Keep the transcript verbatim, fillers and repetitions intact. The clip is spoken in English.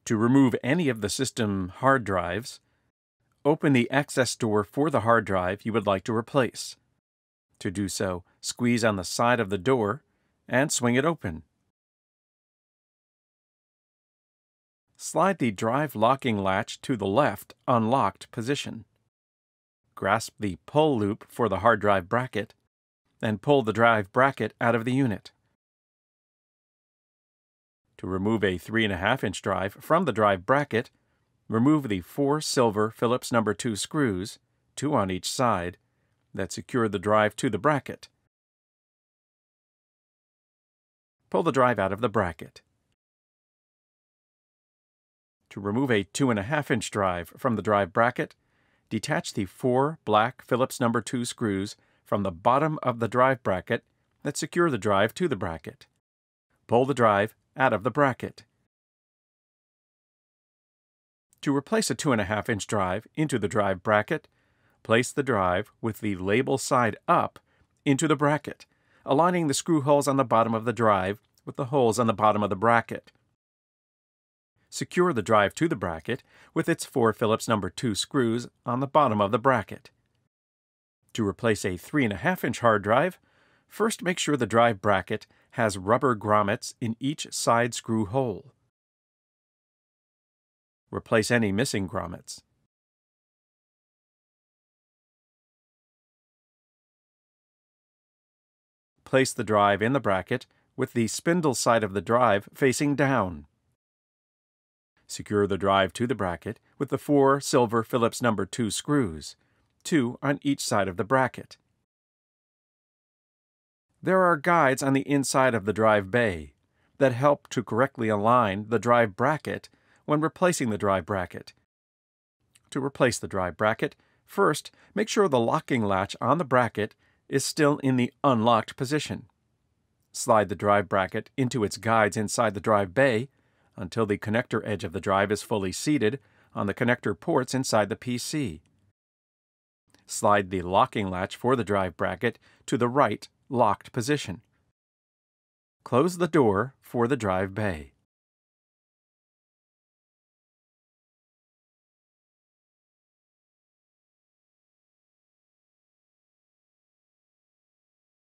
To remove any of the system hard drives, open the access door for the hard drive you would like to replace. To do so, squeeze on the side of the door and swing it open. Slide the drive locking latch to the left unlocked position. Grasp the pull loop for the hard drive bracket and pull the drive bracket out of the unit. To remove a three and a half inch drive from the drive bracket, remove the four silver Phillips number two screws, two on each side, that secure the drive to the bracket. Pull the drive out of the bracket. To remove a two and a half inch drive from the drive bracket, detach the four black Phillips number two screws from the bottom of the drive bracket that secure the drive to the bracket. Pull the drive out of the bracket. To replace a two and a half inch drive into the drive bracket, place the drive with the label side up into the bracket, aligning the screw holes on the bottom of the drive with the holes on the bottom of the bracket. Secure the drive to the bracket with its four Phillips number two screws on the bottom of the bracket. To replace a three and a half inch hard drive, first make sure the drive bracket has rubber grommets in each side screw hole. Replace any missing grommets. Place the drive in the bracket with the spindle side of the drive facing down. Secure the drive to the bracket with the four silver Phillips number two screws, two on each side of the bracket. There are guides on the inside of the drive bay that help to correctly align the drive bracket when replacing the drive bracket. To replace the drive bracket, first make sure the locking latch on the bracket is still in the unlocked position. Slide the drive bracket into its guides inside the drive bay until the connector edge of the drive is fully seated on the connector ports inside the P C. Slide the locking latch for the drive bracket to the right locked position. Close the door for the drive bay.